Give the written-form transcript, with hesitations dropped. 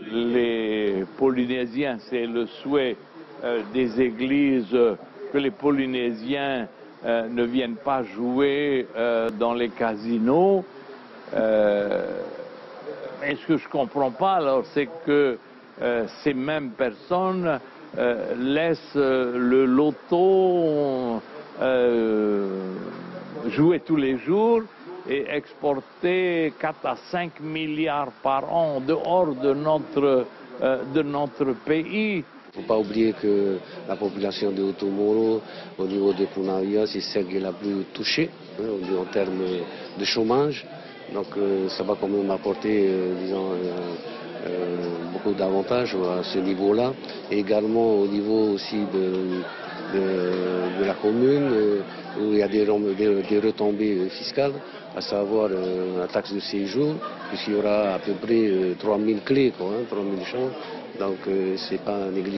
les Polynésiens, c'est le souhait des églises que les Polynésiens ne viennent pas jouer dans les casinos. Mais ce que je ne comprends pas, alors, c'est que ces mêmes personnes laissent le loto jouer tous les jours et exporter 4 à 5 milliards par an en dehors de notre pays. Il ne faut pas oublier que la population de Otomoro, au niveau de Punaria, c'est celle qui est la plus touchée en termes de chômage. Donc ça va quand même apporter, disons, beaucoup d'avantages à ce niveau-là. Et également au niveau aussi de la commune, où il y a des retombées fiscales, à savoir la taxe de séjour, puisqu'il y aura à peu près 3000 clés, 3000 champs. Donc c'est pas négligeable.